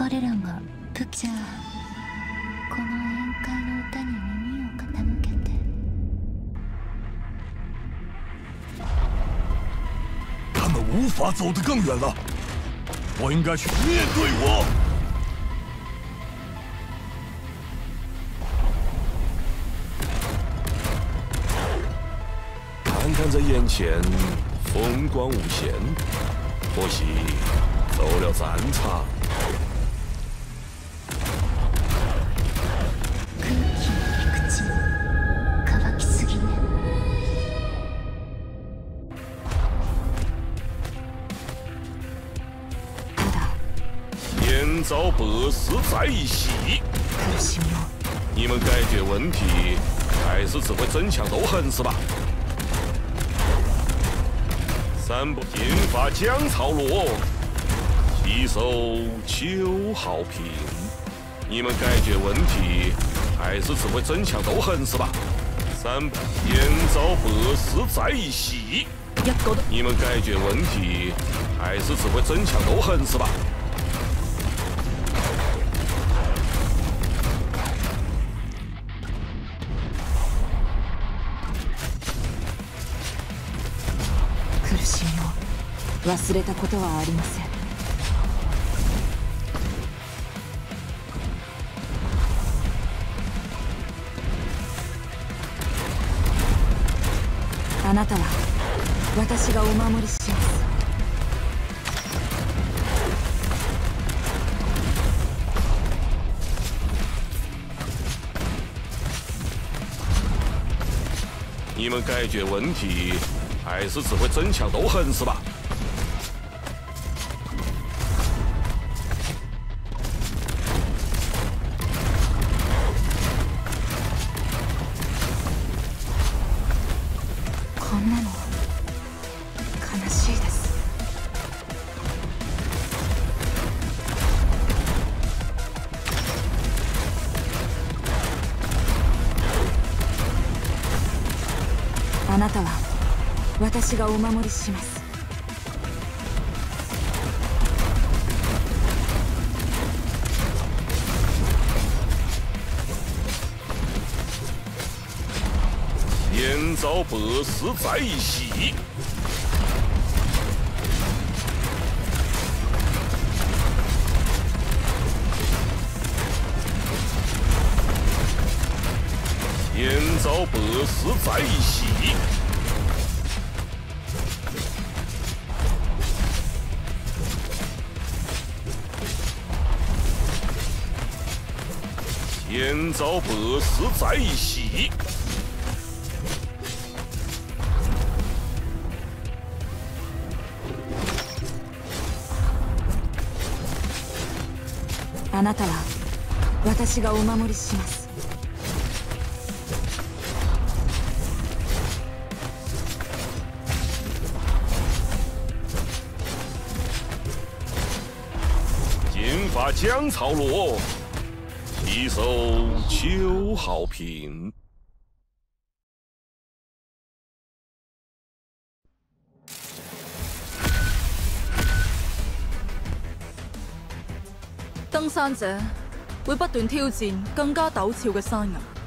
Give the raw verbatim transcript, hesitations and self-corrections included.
彼らが武器じゃあ、この宴会の歌に耳を傾けて。 他们无法走得更远了，我应该去面对我。 看看在眼前，风光无限，可惜走了战场。 天遭百事在一夕，你们解决问题还是只会争强斗狠是吧？三不金发江草落，七手秋毫平。你们解决问题还是只会争强斗狠是吧？三天遭百事在一夕，你们解决问题还是只会争强斗狠是吧？ 忘れたことはありません。あなたは私がお守りします。 你们解决问题还是只会争强斗狠是吧？ あなたは私がお守りします。 天遭百事在一夕，天遭百事在一夕。 天遭百事在一夕， あなたは私がお守りします。 金发江草落。 一手秋毫平。 登山者會不斷挑戰更加陡峭嘅山崖。